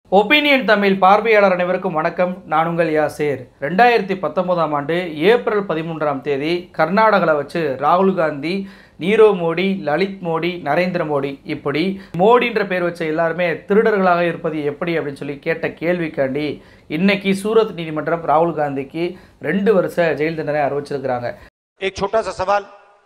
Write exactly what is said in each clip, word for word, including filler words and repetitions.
Opinion Tamil பார்வையாளர் அனைவருக்கும் வணக்கம். நான் உங்கள் யாசேர். ரெண்டாயிரத்தி பத்தொன்பதாம் ஆண்டு ஏப்ரல் பதிமூன்றாம் தேதி கர்நாடகாவில் வச்சு ராகுல் காந்தி, நீரவ் மோடி, லலித் மோடி, நரேந்திர மோடி இப்படி மோடின்ற பேர் வச்ச எல்லாருமே திருடர்களாக இருப்பது எப்படி அப்படின்னு சொல்லி கேட்ட கேள்விக்காண்டி இன்னைக்கு சூரத் நீதிமன்றம் ராகுல் காந்திக்கு ரெண்டு வருஷ ஜெயில் தண்டனை அறிவிச்சிருக்கிறாங்க. एक छोटा सा सवाल,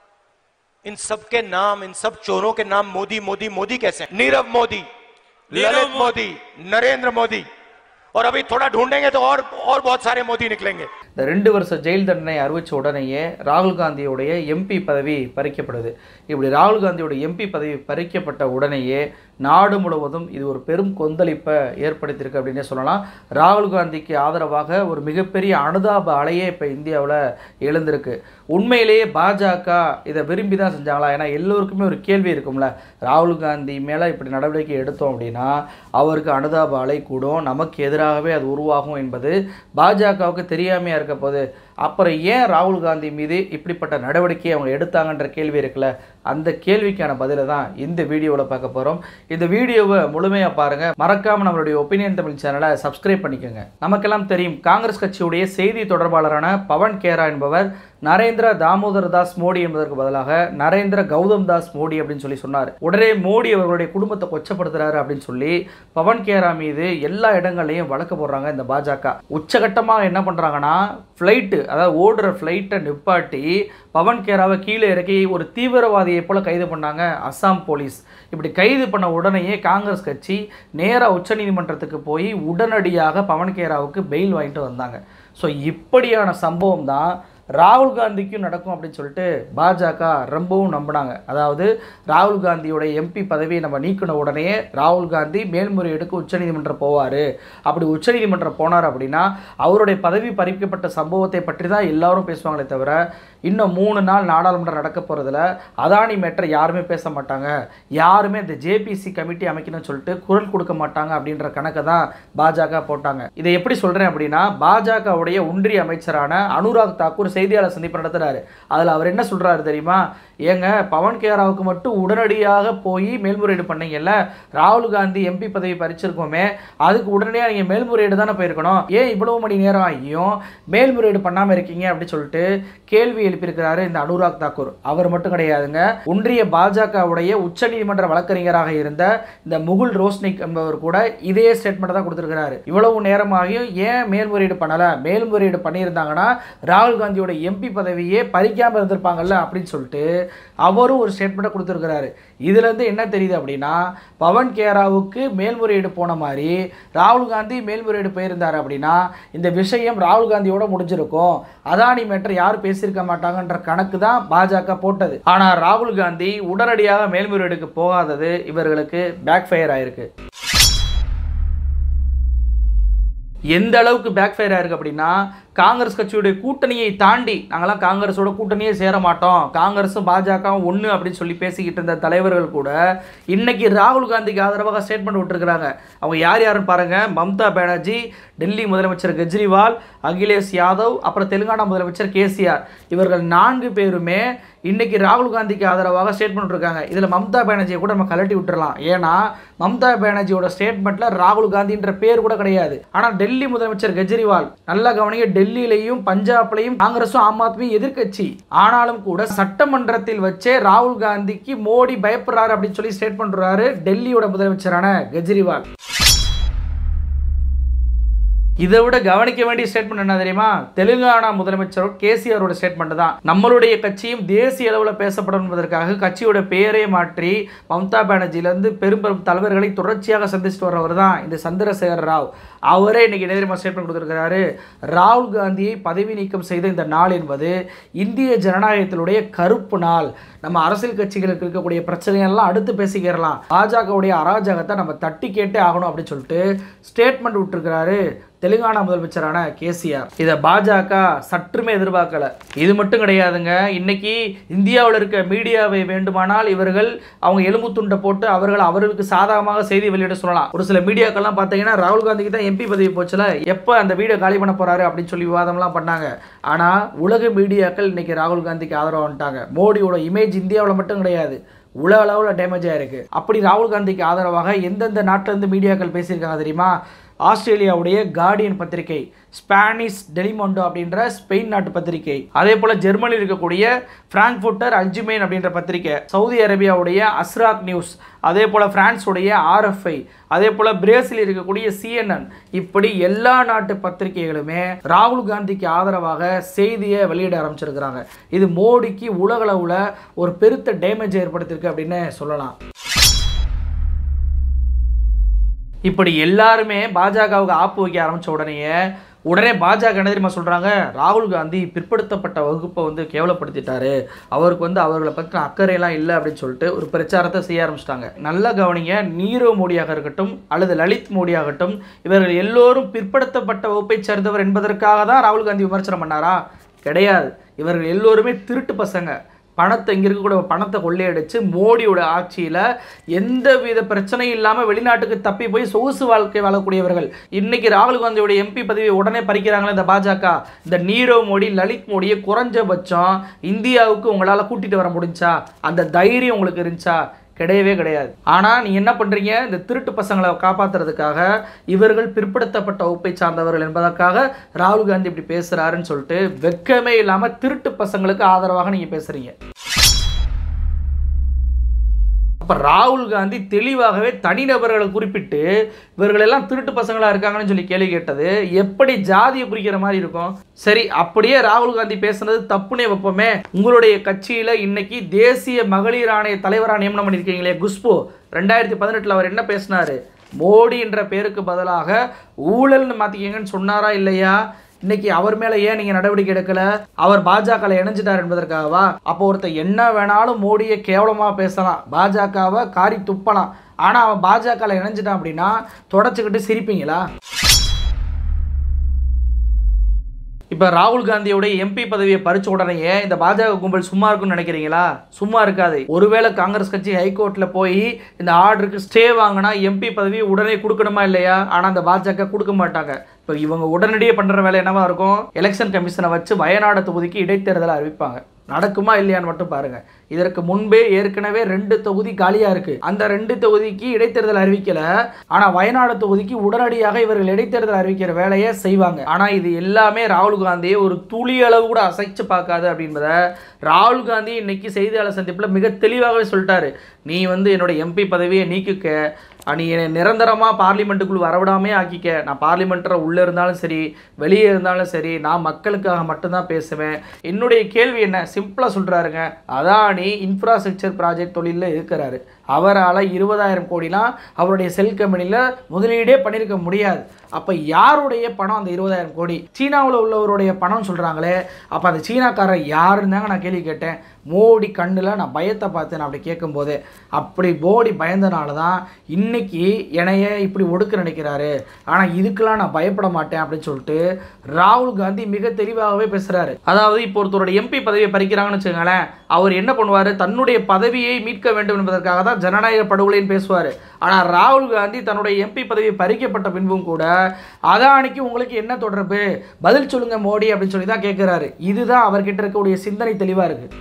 इन सब के नाम, इन सब चोरों के नाम मोदी मोदी मोदी कैसे हैं? नीरव मोदी, ललित मोदी, नरेंद्र मोदी, और अभी थोड़ा ढूंढेंगे तो और और बहुत सारे मोदी निकलेंगे. இந்த ரெண்டு வருஷம் ஜெயில் தண்டனை அறிவிச்ச உடனேயே ராகுல் காந்தியோடைய எம்பி பதவி பறிக்கப்படுது. இப்படி ராகுல் காந்தியோட எம்பி பதவி பறிக்கப்பட்ட உடனேயே நாடு முழுவதும் இது ஒரு பெரும் கொந்தளிப்பை ஏற்படுத்தியிருக்கு அப்படின்னே சொல்லலாம். ராகுல் காந்திக்கு ஆதரவாக ஒரு மிகப்பெரிய அனுதாப அலையே இப்போ இந்தியாவில் எழுந்திருக்கு. உண்மையிலேயே பாஜக இதை விரும்பி தான் செஞ்சாங்களா? ஏன்னா எல்லோருக்குமே ஒரு கேள்வி இருக்கும்ல, ராகுல் காந்தி மேலே இப்படி நடவடிக்கை எடுத்தோம் அப்படின்னா அவருக்கு அனுதாப அலை கூடும், நமக்கு எதிராகவே அது உருவாகும் என்பது பாஜகவுக்கு தெரியாமையாக இருக்க போது. அப்புறம் ஏன் ராகுல் காந்தி மீது இப்படிப்பட்ட நடவடிக்கையை அவங்க எடுத்தாங்கன்ற கேள்வி இருக்குல்ல, அந்த கேள்விக்கான பதிலை தான் இந்த வீடியோவில் பார்க்க போகிறோம். இந்த வீடியோவை முழுமையாக பாருங்கள். மறக்காமல் நம்மளுடைய ஒப்பீனியன் தமிழ் சேனலை சப்ஸ்கிரைப் பண்ணிக்கோங்க. நமக்கெல்லாம் தெரியும், காங்கிரஸ் கட்சியுடைய செய்தி தொடர்பாளரான பவன் கேரா என்பவர் நரேந்திர தாமோதர் தாஸ் மோடி என்பதற்கு பதிலாக நரேந்திர கௌதம் தாஸ் மோடி அப்படின்னு சொல்லி சொன்னார். உடனே மோடி அவர்களுடைய குடும்பத்தை கொச்சப்படுத்துறாரு அப்படின்னு சொல்லி பவன் கேரா மீது எல்லா இடங்களையும் வழக்கு போடுறாங்க இந்த பாஜக. உச்சகட்டமாக என்ன பண்ணுறாங்கன்னா, ஃப்ளைட்டு அதாவது ஓடுற ஃப்ளைட்டை நிப்பாட்டி பவன் கேராவை கீழே இறக்கி ஒரு தீவிரவாதியை போல கைது பண்ணாங்க அஸ்ஸாம் போலீஸ். இப்படி கைது பண்ண உடனேயே காங்கிரஸ் கட்சி நேராக உச்சநீதிமன்றத்துக்கு போய் உடனடியாக பவன் கேராவுக்கு பெயில் வாங்கிட்டு வந்தாங்க. ஸோ இப்படியான சம்பவம் தான் ராகுல் காந்திக்கும் நடக்கும் அப்படின்னு சொல்லிட்டு பாஜக ரொம்பவும் நம்பினாங்க. அதாவது ராகுல் காந்தியோட எம்பி பதவியை நம்ம நீக்கின உடனே ராகுல் காந்தி மேல்முறையீடுக்கு உச்சநீதிமன்றம் போவார். அப்படி உச்சநீதிமன்றம் போனார் அப்படின்னா அவருடைய பதவி பறிக்கப்பட்ட சம்பவத்தை பற்றி தான் எல்லாரும் பேசுவாங்களே தவிர இன்னும் மூணு நாள் நாடாளுமன்றம் நடக்க போகிறதுல அதானி மேட்டரை யாருமே பேச மாட்டாங்க, யாருமே இந்த ஜேபிசி கமிட்டி அமைக்கணும்னு சொல்லிட்டு குரல் கொடுக்க மாட்டாங்க அப்படின்ற கணக்கை தான் பாஜக போட்டாங்க. இதை எப்படி சொல்கிறேன் அப்படின்னா, பாஜகவுடைய ஒன்றிய அமைச்சரான அனுராக் தாக்கூர் செய்தியாளர் சந்திப்பு நடத்துறாரு. அதில் அவர் என்ன சொல்றாரு தெரியுமா? ஏங்க, பவன் கேராவுக்கு மட்டும் உடனடியாக போய் மேல்முறையீடு பண்ணீங்கல்ல, ராகுல் காந்தி எம்பி பதவி பறிச்சிருக்கோமே, அதுக்கு உடனடியாக நீங்கள் மேல்முறையீடு தானே போயிருக்கணும், ஏன் இவ்வளவு மணி நேரம் ஆகியும் மேல்முறையீடு பண்ணாமல் இருக்கீங்க அப்படின்னு சொல்லிட்டு கேள்வி எழுப்பியிருக்கிறாரு இந்த அனுராக் தாக்கூர். அவர் மட்டும் கிடையாதுங்க, ஒன்றிய பாஜகவுடைய உச்சநீதிமன்ற வழக்கறிஞராக இருந்த இந்த முகுல் ரோஸ்னிக் என்பவர் கூட இதே ஸ்டேட்மெண்ட் தான் கொடுத்திருக்கிறாரு. இவ்வளவு நேரமாகியும் ஏன் மேல்முறையீடு பண்ணல, மேல்முறையீடு பண்ணியிருந்தாங்கன்னா ராகுல் காந்தியோட எம்பி பதவியே பறிக்காமல் இருந்திருப்பாங்கல்ல அப்படின்னு சொல்லிட்டு அவரும் ஒரு ஸ்டேட்மெண்ட்டை கொடுத்துருக்கிறாரு. இதுல இருந்து என்ன தெரியுது அப்படின்னா, பவன் கேராவுக்கு மேல்முறையீடு போன மாதிரி ராகுல் காந்தி மேல்முறையீடு போயிருந்தார் அப்படின்னா இந்த விஷயம் ராகுல் காந்தியோட முடிஞ்சிருக்கும், அதானி மேட்டர் யாரும் பேசியிருக்க மாட்டாங்கன்ற கணக்கு தான் பாஜக போட்டது. ஆனா ராகுல் காந்தி உடனடியாக மேல்முறையீடுக்கு போகாதது இவர்களுக்கு பேக் ஃபயர் ஆயிருக்கு. எந்த அளவுக்கு பேக் ஃபயர் ஆயிருக்கு அப்படின்னா, காங்கிரஸ் கட்சியுடைய கூட்டணியை தாண்டி நாங்களாம் காங்கிரஸோட கூட்டணியே சேர மாட்டோம், காங்கிரஸும் பாஜகவும் ஒன்று அப்படின்னு சொல்லி பேசிக்கிட்டு இருந்த தலைவர்கள் கூட இன்னைக்கு ராகுல் காந்திக்கு ஆதரவாக ஸ்டேட்மெண்ட் விட்டுருக்கிறாங்க. அவங்க யார் யாருன்னு பாருங்க. மம்தா பானர்ஜி, டெல்லி முதலமைச்சர் கெஜ்ரிவால், அகிலேஷ் யாதவ், அப்புறம் தெலுங்கானா முதலமைச்சர் கேசிஆர், இவர்கள் நான்கு பேருமே இன்னைக்கு ராகுல் காந்திக்கு ஆதரவாக ஸ்டேட்மெண்ட் இருக்காங்க. இதில் மம்தா பானர்ஜியை கூட நம்ம கலட்டி விட்டுறலாம். ஏன்னா மம்தா பானர்ஜியோட ஸ்டேட்மெண்ட்ல ராகுல் காந்தின்ற பேர் கூட கிடையாது. ஆனால் டெல்லி முதலமைச்சர் கெஜ்ரிவால், நல்லா கவனிங்க, டெல்லியிலையும் பஞ்சாப்லையும் காங்கிரஸும் ஆம் ஆத்மியும் எதிர்கட்சி, ஆனாலும் கூட சட்டமன்றத்தில் வச்சே ராகுல் காந்திக்கு மோடி பயப்படுறாரு அப்படின்னு சொல்லி ஸ்டேட் பண்றாரு டெல்லியோட முதலமைச்சரான கெஜ்ரிவால். இதை விட கவனிக்க வேண்டிய ஸ்டேட்மெண்ட் என்ன தெரியுமா? தெலுங்கானா முதலமைச்சர் கேசிஆரோட ஸ்டேட்மெண்ட் தான். நம்மளுடைய கட்சியும் தேசிய அளவில் பேசப்படும் என்பதற்காக கட்சியோட பெயரை மாற்றி மம்தா பானர்ஜியிலிருந்து பெரும் பெரும் தலைவர்களை தொடர்ச்சியாக சந்திச்சுட்டு வரவர் தான் இந்த சந்திரசேகர ராவ். அவரே இன்னைக்கு நேரமாக ஸ்டேட்மெண்ட் கொடுத்துருக்கிறாரு. ராகுல் காந்தியை பதவி நீக்கம் செய்த இந்த நாள் என்பது இந்திய ஜனநாயகத்தினுடைய கருப்பு நாள். நம்ம அரசியல் கட்சிகளுக்கு இருக்கக்கூடிய பிரச்சனைகள்லாம் அடுத்து பேசிக்கிறலாம், பாஜகவுடைய அராஜகத்தை நம்ம தட்டி கேட்டே ஆகணும் அப்படின்னு சொல்லிட்டு ஸ்டேட்மெண்ட் விட்டுருக்கிறாரு தெலுங்கானா முதலமைச்சரான கேசிஆர். இதை பாஜக சற்றுமே எதிர்பார்க்கல. இது மட்டும் கிடையாதுங்க, இன்னைக்கு இந்தியாவில் இருக்க மீடியாவை வேண்டுமானால் இவர்கள் அவங்க எலும்பு துண்டை போட்டு அவர்கள் அவர்களுக்கு சாதகமாக செய்தி வெளியிட சொல்லலாம். ஒரு சில மீடியாக்கள்லாம் பார்த்தீங்கன்னா ராகுல் காந்திக்கு தான் எம்பி பதவி போச்சுல, எப்போ அந்த வீடியோ காலி பண்ண போறாரு அப்படின்னு சொல்லி விவாதம்லாம் பண்ணாங்க. ஆனால் உலக மீடியாக்கள் இன்னைக்கு ராகுல் காந்திக்கு ஆதரவு வந்துட்டாங்க. மோடியோட இமேஜ் இந்தியாவில் மட்டும் கிடையாது, உலக அளவில் டேமேஜ் ஆயிருக்கு. அப்படி ராகுல் காந்திக்கு ஆதரவாக எந்தெந்த நாட்டிலேருந்து மீடியாக்கள் பேசியிருக்காங்க தெரியுமா? ஆஸ்திரேலியாவுடைய கார்டியன் பத்திரிகை, ஸ்பானிஷ் டெலிமோண்டோ அப்படின்ற ஸ்பெயின் நாட்டு பத்திரிகை, அதே போல் ஜெர்மனியில் இருக்கக்கூடிய ஃப்ராங்க்ஃபர்ட்டர் அல்ஜிமெயின் அப்படின்ற பத்திரிகை, சவுதி அரேபியாவுடைய அஸ்ராக் நியூஸ், அதே போல் பிரான்ஸுடைய ஆர்எஃப்ஐ, அதே போல் பிரேசில் இருக்கக்கூடிய சிஎன்என், இப்படி எல்லா நாட்டு பத்திரிகைகளுமே ராகுல் காந்திக்கு ஆதரவாக செய்தியை வெளியிட ஆரம்பிச்சிருக்கிறாங்க. இது மோடிக்கு உலகளவில் ஒரு பெருத்த டேமேஜ் ஏற்படுத்தியிருக்கு அப்படின்னு சொல்லலாம். இப்படி எல்லாருமே பாஜகவுக்கு ஆப்பு வைக்க ஆரம்பித்த உடனேயே உடனே பாஜக என்ன தெரியுமா சொல்கிறாங்க? ராகுல் காந்தி பிற்படுத்தப்பட்ட வகுப்பை வந்து கேவலப்படுத்திட்டாரு, அவருக்கு வந்து அவர்களை பற்றி அக்கறையெல்லாம் இல்லை அப்படின்னு சொல்லிட்டு ஒரு பிரச்சாரத்தை செய்ய ஆரம்பிச்சிட்டாங்க. நல்ல கவனிங்க, நீரவ் மோடியாக இருக்கட்டும் அல்லது லலித் மோடியாகட்டும், இவர்கள் எல்லோரும் பிற்படுத்தப்பட்ட வகுப்பை சேர்ந்தவர் என்பதற்காக தான் ராகுல் காந்தி விமர்சனம் பண்ணாரா? கிடையாது. இவர்கள் எல்லோருமே திருட்டு பசங்க. பணத்தை இங்கே இருக்கக்கூடிய பணத்தை கொள்ளையடிச்சு மோடியோட ஆட்சியில் எந்த வித பிரச்சனையும் இல்லாமல் வெளிநாட்டுக்கு தப்பி போய் சொகுசு வாழ்க்கை வாழக்கூடியவர்கள் இன்னைக்கு ராகுல் காந்தியோட எம்பி பதவியை உடனே பறிக்கிறாங்களே இந்த பாஜக. இந்த நீரவ் மோடி, லலித் மோடியை குறைஞ்சபட்சம் இந்தியாவுக்கு உங்களால் கூட்டிகிட்டு வர முடிஞ்சா? அந்த தைரியம் உங்களுக்கு இருந்துச்சா? கிடையவே கிடையாது. ஆனால் நீ என்ன பண்ணுறீங்க? இந்த திருட்டு பசங்களை காப்பாற்றுறதுக்காக இவர்கள் பிற்படுத்தப்பட்ட வகுப்பை சார்ந்தவர்கள் என்பதற்காக ராகுல் காந்தி இப்படி பேசுகிறாருன்னு சொல்லிட்டு வெக்கமே இல்லாமல் திருட்டு பசங்களுக்கு ஆதரவாக நீங்கள் பேசுகிறீங்க. அப்போ ராகுல் காந்தி தெளிவாகவே தனிநபர்களை குறிப்பிட்டு இவர்களெல்லாம் திருட்டு பசங்களாக இருக்காங்கன்னு சொல்லி கேள்வி கேட்டது எப்படி ஜாதியை குறிக்கிற மாதிரி இருக்கும்? சரி, அப்படியே ராகுல் காந்தி பேசுனது தப்புனே வைப்போமே. உங்களுடைய கட்சியில் இன்னைக்கு தேசிய மகளிர் ஆணைய தலைவராக நியமனம் பண்ணியிருக்கீங்களே குஷ்பு, ரெண்டாயிரத்தி பதினெட்டில் அவர் என்ன பேசினார்? மோடி என்ற பேருக்கு பதிலாக ஊழல்னு மாற்றிக்கிங்கன்னு சொன்னாரா இல்லையா? இன்னைக்கு அவர் மேலே ஏன் நீங்கள் நடவடிக்கை எடுக்கல? அவர் பாஜகவில் இணைஞ்சிட்டார் என்பதற்காகவா? அப்போ ஒருத்தர் என்ன வேணாலும் மோடியை கேவலமாக பேசலாம், பாஜகவை காரி துப்பலாம், ஆனால் அவன் பாஜகவில் இணைஞ்சிட்டான் அப்படின்னா தொடச்சிக்கிட்டு சிரிப்பீங்களா? இப்போ ராகுல் காந்தியோட எம்பி பதவியை பறிச்ச உடனேயே இந்த பாஜக கும்பல் சும்மா இருக்குன்னு நினைக்கிறீங்களா? சும்மா இருக்காது. ஒருவேளை காங்கிரஸ் கட்சி ஹைகோர்ட்டில் போய் இந்த ஆர்டருக்கு ஸ்டே வாங்கினா எம்பி பதவி உடனே கொடுக்கணுமா இல்லையா? ஆனால் அந்த பாஜக கொடுக்க மாட்டாங்க. இப்போ இவங்க உடனடியே பண்ணுற வேலை என்னவா இருக்கும்? எலெக்ஷன் கமிஷனை வச்சு வயநாடு தொகுதிக்கு இடைத்தேர்தலை அறிவிப்பாங்க. நடக்குமா இல்லையான்னு மட்டும் பாருங்க. இதற்கு முன்பே ஏற்கனவே ரெண்டு தொகுதி காலியா இருக்கு. அந்த ரெண்டு தொகுதிக்கு இடைத்தேர்தல் அறிவிக்கல, ஆனா வயநாடு தொகுதிக்கு உடனடியாக இவர்கள் இடைத்தேர்தல் அறிவிக்கிற வேலையை செய்வாங்க. ஆனா இது எல்லாமே ராகுல் காந்தியை ஒரு துளி அளவு கூட அசைச்சு பார்க்காது அப்படின்றத ராகுல் காந்தி இன்னைக்கு செய்தியாளர் சந்திப்பில் மிக தெளிவாகவே சொல்லிட்டாரு. நீ வந்து என்னோட எம்பி பதவியை நீக்கிக்க, நீ நிரந்தரமாக பார்லிமெண்ட்டுக்குள் வரவிடாமே ஆக்கிக்க, நான் பார்லிமெண்ட்டில் உள்ளே இருந்தாலும் சரி வெளியே இருந்தாலும் சரி நான் மக்களுக்காக மட்டும்தான் பேசுவேன். என்னுடைய கேள்வி என்ன? சிம்பிளாக சொல்கிறாருங்க. அதானி இன்ஃப்ராஸ்ட்ரக்சர் ப்ராஜெக்ட் தொழிலில் இருக்கிறாரு. அவரால் இருபதாயிரம் கோடிலாம் அவருடைய செல் கம்பெனியில் முதலீடே பண்ணியிருக்க முடியாது. அப்போ யாருடைய பணம் அந்த இருபதாயிரம் கோடி? சீனாவில் உள்ளவருடைய பணம் சொல்கிறாங்களே. அப்போ அந்த சீனாக்காரர் யாருன்னு தாங்க நான் கேள்வி கேட்டேன். மோடி கண்ணில் நான் பயத்தை பார்த்தேன் அப்படி கேட்கும்போது. அப்படி மோடி பயந்தனால தான் இன்னைக்கு என்னைய இப்படி ஒடுக்க நினைக்கிறாரு. ஆனால் இதுக்கெல்லாம் நான் பயப்பட மாட்டேன் அப்படின்னு சொல்லிட்டு ராகுல் காந்தி மிக தெளிவாகவே பேசுகிறாரு. அதாவது இப்போ ஒருத்தரோட எம்பி பதவியை பறிக்கிறாங்கன்னு வச்சுக்கோங்களேன், அவர் என்ன பண்ணுவார்? தன்னுடைய பதவியை மீட்க வேண்டும் என்பதற்காக தான் ஜனநாயக படுகொலைன்னு பேசுவார். ஆனால் ராகுல் காந்தி தன்னுடைய எம்பி பதவி பறிக்கப்பட்ட பின்பும் கூட அதானிக்கு உங்களுக்கு என்ன தொடர்பு, பதில் சொல்லுங்க மோடி அப்படின்னு சொல்லி தான் கேட்குறாரு. இதுதான் அவர்கிட்ட இருக்கக்கூடிய சிந்தனை தெளிவாக இருக்குது.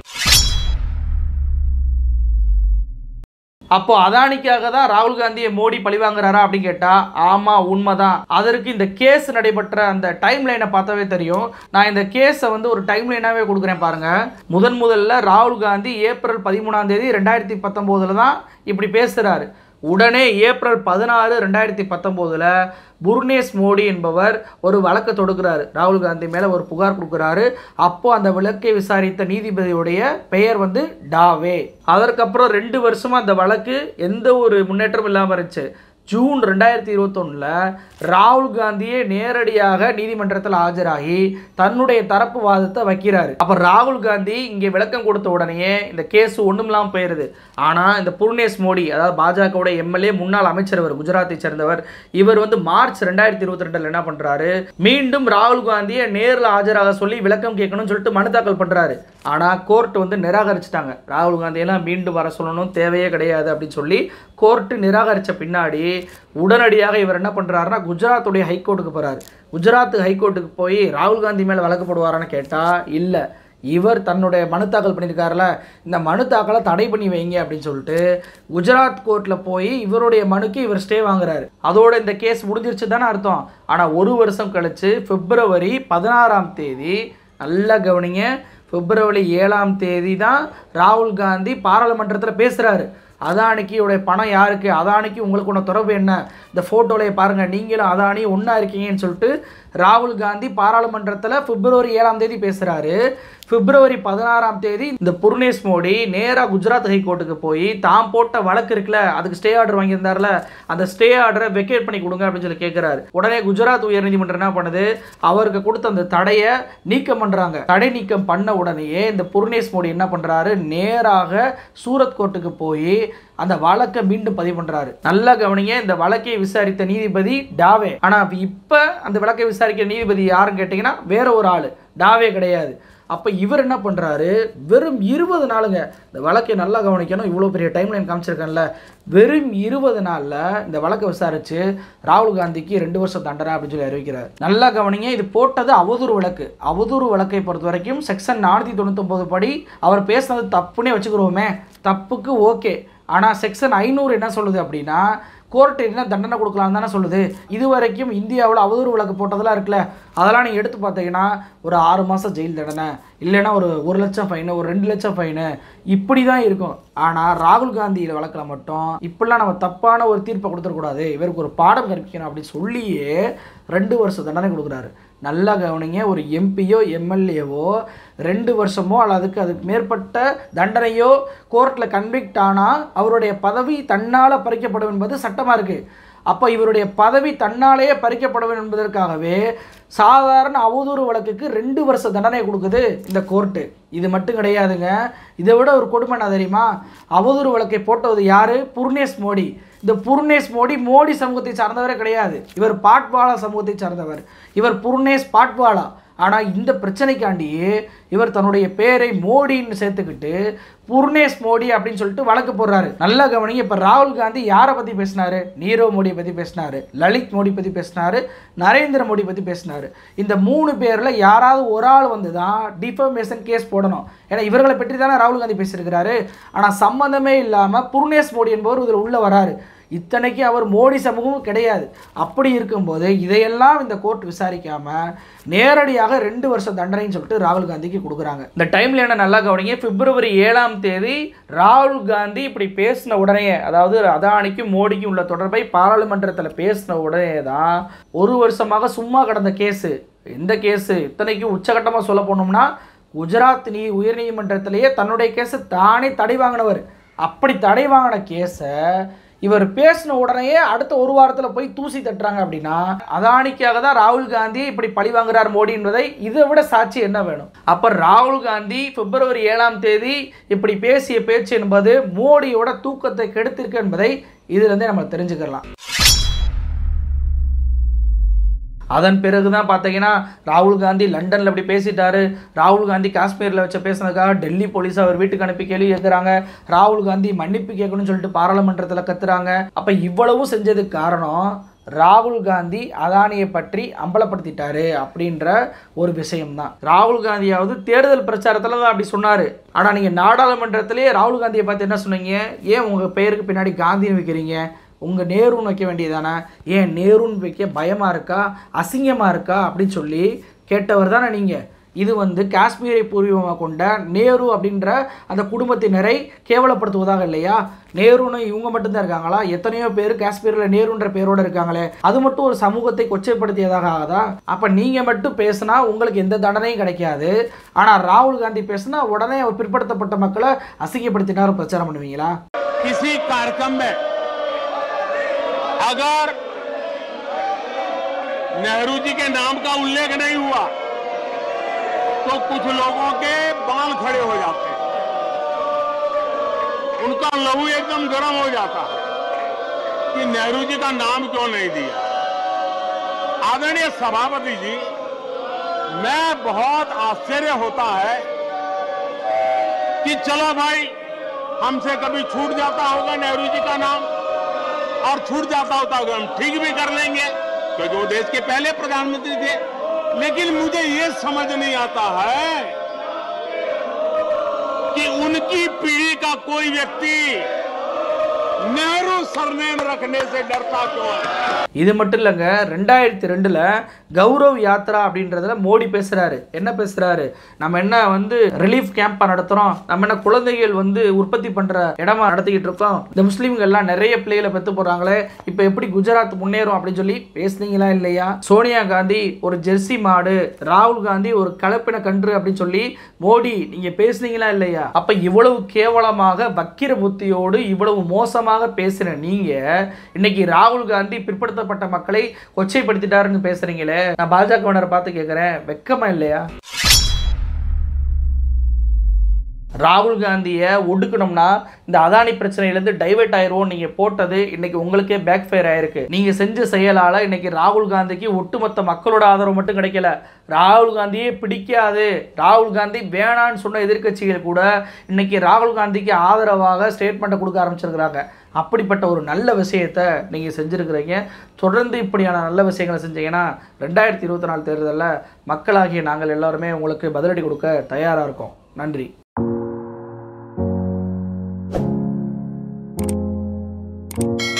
அப்போ அதானிக்காக தான் ராகுல் காந்தியை மோடி பழிவாங்குறாரா அப்படின்னு கேட்டா ஆமா, உண்மைதான். அதற்கு இந்த கேஸ் நடைபெற்ற அந்த டைம் லைனை பார்த்தாவே தெரியும். நான் இந்த கேஸை வந்து ஒரு டைம் லைனாவே கொடுக்குறேன் பாருங்க. முதன் முதல்ல ராகுல் காந்தி ஏப்ரல் பதிமூணாம் தேதி ரெண்டாயிரத்தி பத்தொன்பதுல தான் இப்படி பேசுறாரு. உடனே ஏப்ரல் பதினாறு ரெண்டாயிரத்தி பத்தொம்போதில் புர்னேஷ் மோடி என்பவர் ஒரு வழக்கை தொடுக்கிறாரு. ராகுல் காந்தி மேலே ஒரு புகார் கொடுக்குறாரு. அப்போது அந்த வழக்கை விசாரித்த நீதிபதியுடைய பெயர் வந்து டாவே. அதற்கப்புறம் ரெண்டு வருஷமாக அந்த வழக்கு எந்த ஒரு முன்னேற்றமும் இல்லாமல் இருந்துச்சு. ஜூன் ரெண்டாயிரத்தி இருபத்தொன்னில் ராகுல் காந்தியே நேரடியாக நீதிமன்றத்தில் ஆஜராகி தன்னுடைய தரப்பு வாதத்தை வைக்கிறாரு. அப்போ ராகுல் காந்தி இங்கே விளக்கம் கொடுத்த உடனே இந்த கேஸ் ஒன்றும் இல்லாமல் போயிடுது. ஆனால் இந்த புர்னேஷ் மோடி, அதாவது பாஜகவோட எம்எல்ஏ, முன்னாள் அமைச்சர், அவர் குஜராத்தை சேர்ந்தவர், இவர் வந்து மார்ச் ரெண்டாயிரத்தி இருபத்தி ரெண்டில் என்ன பண்ணுறாரு? மீண்டும் ராகுல் காந்தியை நேரில் ஆஜராக சொல்லி விளக்கம் கேட்கணும்னு சொல்லிட்டு மனு தாக்கல் பண்ணுறாரு. ஆனால் கோர்ட் வந்து நிராகரிச்சிட்டாங்க. ராகுல் காந்தியெல்லாம் மீண்டும் வர சொல்லணும், தேவையே கிடையாது அப்படின்னு சொல்லி கோர்ட்டு நிராகரித்த பின்னாடி உடனடியாக இவர் என்ன பண்ணுறாருன்னா குஜராத்துடைய ஹைகோர்ட்டுக்கு போகிறார். குஜராத் ஹைகோர்ட்டுக்கு போய் ராகுல் காந்தி மேலே வழக்கு போடுவாரான்னு கேட்டால் இல்லை. இவர் தன்னுடைய மனு தாக்கல் பண்ணியிருக்காருல, இந்த மனு தாக்கலை தடை பண்ணி வைங்க அப்படின்னு சொல்லிட்டு குஜராத் கோர்ட்டில் போய் இவருடைய மனுக்கு இவர் ஸ்டே வாங்குறாரு. அதோட இந்த கேஸ் முடிஞ்சிருச்சு தானே அர்த்தம். ஆனால் ஒரு வருஷம் கழிச்சு பிப்ரவரி பதினாறாம் தேதி, நல்லா கவனிங்க, பிப்ரவரி ஏழாம் தேதி தான் ராகுல் காந்தி பாராளுமன்றத்தில் பேசுகிறாரு. அதானிக்குடைய பணம் யாருக்கு, அதானிக்கு உங்களுக்கு ஒன்று தொடர்பு என்ன, இந்த ஃபோட்டோலையே பாருங்கள், நீங்களும் அதானி ஒன்றா இருக்கீங்கன்னு சொல்லிட்டு ராகுல் காந்தி பாராளுமன்றத்தில் பிப்ரவரி ஏழாம் தேதி பேசுகிறாரு. பிப்ரவரி பதினாறாம் தேதி இந்த புர்னேஷ் மோடி நேராக குஜராத் ஹைகோர்ட்டுக்கு போய் தாம் போட்ட வழக்கு இருக்குல்ல, அதுக்கு ஸ்டே ஆர்டர் வாங்கியிருந்தார்ல, அந்த ஸ்டே ஆர்டரை வெக்கேட் பண்ணி கொடுங்க அப்படின்னு சொல்லி கேட்குறாரு. உடனே குஜராத் உயர்நீதிமன்றம் என்ன பண்ணுது, அவருக்கு கொடுத்த அந்த தடையை நீக்கம் பண்ணுறாங்க. தடை நீக்கம் பண்ண உடனேயே இந்த புர்னேஷ் மோடி என்ன பண்ணுறாரு, நேராக சூரத் கோர்ட்டுக்கு போய் அந்த வழக்கை மீண்டும் பதிவு பண்றாரு. நல்லா கவனிங்க, இந்த வழக்கை விசாரித்த நீதிபதி டாவே. ஆனா இப்ப அந்த வழக்கை விசாரிக்கிற நீதிபதி யாருன்னு கேட்டீங்கன்னா வேற ஒரு ஆளு, டாவே கிடையாது. அப்போ இவர் என்ன பண்ணுறாரு, வெறும் இருபது நாளுங்க, இந்த வழக்கை நல்லா கவனிக்கணும், இவ்வளோ பெரிய டைம் லைன் காமிச்சிருக்கேன்ல, வெறும் இருபது நாளில் இந்த வழக்கை விசாரித்து ராகுல் காந்திக்கு ரெண்டு வருஷம் தண்டனை அப்படின்னு சொல்லி அறிவிக்கிறார். நல்லா கவனிங்க, இது போட்டது அவதூறு வழக்கு. அவதூறு வழக்கை பொறுத்த வரைக்கும் செக்ஷன் நானூற்றி தொண்ணூத்தொம்பது படி அவர் பேசுனது தப்புன்னே வச்சுக்கிறோமே, தப்புக்கு ஓகே. ஆனால் செக்ஷன் ஐநூறு என்ன சொல்லுது அப்படின்னா, கோர்ட் என்ன தண்டனை கொடுக்கலாம் தானே சொல்லுது. இது வரைக்கும் இந்தியாவில் அவதூறு வழக்கு போட்டதெல்லாம் இருக்குல்ல, அதெல்லாம் நீங்கள் எடுத்து பார்த்தீங்கன்னா ஒரு ஆறு மாதம் ஜெயில் தண்டனை, இல்லைன்னா ஒரு ஒரு லட்சம் ஃபைனு, ஒரு ரெண்டு லட்சம் ஃபைனு, இப்படி தான் இருக்கும். ஆனால் ராகுல் காந்தியில் வழக்கில் மட்டும் இப்படிலாம் நம்ம தப்பான ஒரு தீர்ப்பை கொடுத்துடக்கூடாது, இவருக்கு ஒரு பாடம் கற்பிக்கணும் அப்படின்னு சொல்லியே ரெண்டு வருஷம் தண்டனை கொடுக்குறாரு. நல்லா கவனிங்க, ஒரு எம்பியோ எம்எல்ஏவோ ரெண்டு வருஷமோ அல்லது அதுக்கு அதுக்கு மேற்பட்ட தண்டனையோ கோர்ட்டில் கன்விக்ட் ஆனால் அவருடைய பதவி தன்னால் பறிக்கப்படும் என்பது சட்டமாக இருக்குது. அப்போ இவருடைய பதவி தன்னாலேயே பறிக்கப்படும் என்பதற்காகவே சாதாரண அவதூறு வழக்குக்கு ரெண்டு வருஷ தண்டனை கொடுக்குது இந்த கோர்ட்டு. இது மட்டும் கிடையாதுங்க, இதை விட ஒரு கொடுமை என்ன தெரியுமா, அவதூறு வழக்கை போட்டது யாரு, புர்னேஷ் மோடி. இந்த புர்னேஷ் மோடி மோடி சமூகத்தை சார்ந்தவரே கிடையாது, இவர் பாட்வாலா சமூகத்தை சார்ந்தவர், இவர் புர்னேஷ் பாட்வாலா. ஆனால் இந்த பிரச்சனைக்காண்டியே இவர் தன்னுடைய பேரை மோடின்னு சேர்த்துக்கிட்டு புர்னேஷ் மோடி அப்படின்னு சொல்லிட்டு வழக்கு போடுறாரு. நல்லா கவனிங்க, இப்போ ராகுல் காந்தி யாரை பற்றி பேசினாரு, நீரவ் மோடியை பற்றி பேசினாரு, லலித் மோடி பற்றி பேசினாரு, நரேந்திர மோடி பற்றி பேசினாரு. இந்த மூணு பேரில் யாராவது ஒரு ஆள் வந்து தான் டிஃபமேஷன் கேஸ் போடணும். ஏன்னா இவர்களை பற்றி தானே ராகுல் காந்தி பேசியிருக்கிறாரு. ஆனால் சம்மந்தமே இல்லாமல் புர்னேஷ் மோடி என்பவர் இதில் உள்ளே வராரு. இத்தனைக்கு அவர் மோடி சமூகமும் கிடையாது. அப்படி இருக்கும்போது இதையெல்லாம் இந்த கோர்ட் விசாரிக்காமல் நேரடியாக ரெண்டு வருஷம் தண்டனைன்னு சொல்லிட்டு ராகுல் காந்திக்கு கொடுக்குறாங்க. இந்த டைம்ல என்ன நல்லா கவனிங்க, பிப்ரவரி ஏழாம் தேதி ராகுல் காந்தி இப்படி பேசின உடனே, அதாவது அதானிக்கும் மோடிக்கும் உள்ள தொடர்பை பாராளுமன்றத்தில் பேசின உடனே தான் ஒரு வருஷமாக சும்மா கடந்த கேஸு. எந்த கேஸு, இத்தனைக்கும் உச்சகட்டமாக சொல்ல போனோம்னா குஜராத் நீ உயர்நீதிமன்றத்திலேயே தன்னுடைய கேஸை தானே தடை வாங்கினவர். அப்படி தடை வாங்கின கேஸை இவர் பேசின உடனேயே அடுத்த ஒரு வாரத்தில் போய் தூசி தட்டுறாங்க. அப்படின்னா அதானிக்காக தான் ராகுல் காந்தி இப்படி பழி வாங்குறார் மோடி என்பதை இதை விட சாட்சி என்ன வேணும்? அப்போ ராகுல் காந்தி பிப்ரவரி ஏழாம் தேதி இப்படி பேசிய பேச்சு என்பது மோடியோட தூக்கத்தை கெடுத்திருக்கு என்பதை இதிலிருந்தே நம்ம தெரிஞ்சுக்கலாம். அதன் பிறகு தான் பார்த்தீங்கன்னா ராகுல் காந்தி லண்டனில் இப்படி பேசிட்டாரு. ராகுல் காந்தி காஷ்மீரில் வச்ச பேசினதுக்காக டெல்லி போலீஸ் அவர் வீட்டுக்கு அனுப்பி கேள்வி கேட்குறாங்க. ராகுல் காந்தி மன்னிப்பு கேட்கணும்னு சொல்லிட்டு பாராளுமன்றத்தில் கத்துறாங்க. அப்போ இவ்வளவும் செஞ்சதுக்கு காரணம் ராகுல் காந்தி அதானியை பற்றி அம்பலப்படுத்திட்டாரு அப்படின்ற ஒரு விஷயம்தான். ராகுல் காந்தியாவது தேர்தல் பிரச்சாரத்தில் தான் அப்படி சொன்னார். ஆனால் நீங்கள் நாடாளுமன்றத்திலே ராகுல் காந்தியை பார்த்து என்ன சொன்னீங்க, ஏன் உங்கள் பெயருக்கு பின்னாடி காந்தின்னு வைக்கிறீங்க, உங்கள் நேருன்னு வைக்க வேண்டியதானே, ஏன் நேருன்னு வைக்க பயமாக இருக்கா, அசிங்கமாக இருக்கா அப்படின்னு சொல்லி கேட்டவர் தானே நீங்கள். இது வந்து காஷ்மீரை பூர்வீகமாக கொண்ட நேரு அப்படின்ற அந்த குடும்பத்தினரை கேவலப்படுத்துவதாக இல்லையா? நேருன்னு இவங்க மட்டும்தான் இருக்காங்களா? எத்தனையோ பேர் காஷ்மீரில் நேருன்ற பேரோடு இருக்காங்களே, அது மட்டும் ஒரு சமூகத்தை கொச்சைப்படுத்தியதாக ஆகாதா? அப்போ நீங்கள் மட்டும் பேசுனா உங்களுக்கு எந்த தண்டனையும் கிடைக்காது. ஆனால் ராகுல் காந்தி பேசுனா உடனே பிற்படுத்தப்பட்ட மக்களை அசிங்கப்படுத்தினார் பிரச்சாரம் பண்ணுவீங்களா? अगर नेहरू जी के नाम का उल्लेख नहीं हुआ तो कुछ लोगों के बाल खड़े हो जाते, उनका लहू एकदम गर्म हो जाता कि नेहरू जी का नाम क्यों नहीं दिया। आदरणीय सभापति जी, मैं बहुत आश्चर्य होता है कि चलो भाई हमसे कभी छूट जाता होगा नेहरू जी का नाम, और छूट जाता होता होगा हम ठीक भी कर लेंगे क्योंकि वो देश के पहले प्रधानमंत्री थे। लेकिन मुझे ये समझ नहीं आता है कि उनकी पीढ़ी का कोई व्यक्ति नेहरू सरनेम रखने से डरता क्यों है? இது மட்டும் இல்லைங்க, ரெண்டாயிரத்தி ரெண்டுல கௌரவ் யாத்ரா அப்படின்றதுல மோடி பேசுறாரு. என்ன பேசுறாரு? நம்ம என்ன வந்து ரிலீஃப் கேம்பா நடத்துறோம், நம்ம என்ன குழந்தைகள் வந்து உற்பத்தி பண்ற இடமா நடத்திக்கிட்டு இருக்கோம், இந்த முஸ்லீம்கள் எல்லாம் நிறைய பிள்ளைகளை பெற்று போறாங்களே, இப்போ எப்படி குஜராத் முன்னேறும் அப்படின்னு சொல்லி பேசுனீங்களா இல்லையா? சோனியா காந்தி ஒரு ஜெர்சி மாடு, ராகுல் காந்தி ஒரு கலப்பின கன்று அப்படின்னு சொல்லி மோடி நீங்க பேசுனீங்களா இல்லையா? அப்ப இவ்வளவு கேவலமாக வக்கிர புத்தியோடு இவ்வளவு மோசமாக பேசின நீங்க இன்னைக்கு ராகுல் காந்தி பிற்படுத்தப்பட்ட மக்களை கொச்சைப்படுத்திட்டாருன்னு பேசுறீங்களே, நான் பாஜகவினரை பார்த்து கேட்கிறேன், வெக்கமா இல்லையா? ராகுல் காந்தியை ஒடுக்கணும்னா இந்த அதானி பிரச்சனையிலேருந்து டைவெர்ட் ஆயிரும் நீங்க போட்டது இன்னைக்கு உங்களுக்கே பேக் ஃபயர் ஆயிருக்கு. நீங்க செஞ்ச செயலால இன்னைக்கு ராகுல் காந்திக்கு ஒட்டுமொத்த மக்களோட ஆதரவு மட்டும் கிடைக்கல, ராகுல் காந்தியே பிடிக்காது, ராகுல் காந்தி வேணான்னு சொன்ன எதிர்க்கட்சிகள் கூட இன்னைக்கு ராகுல் காந்திக்கு ஆதரவாக ஸ்டேட்மெண்ட்டை கொடுக்க ஆரம்பிச்சிருக்கிறாங்க. அப்படிப்பட்ட ஒரு நல்ல விஷயத்தை நீங்கள் செஞ்சுருக்கிறீங்க. தொடர்ந்து இப்படியான நல்ல விஷயங்களை செஞ்சீங்கன்னா ரெண்டாயிரத்தி இருபத்தி நாலு தேர்தலில் மக்களாகிய நாங்கள் எல்லாருமே உங்களுக்கு பதிலடி கொடுக்க தயாராக இருக்கோம். நன்றி. you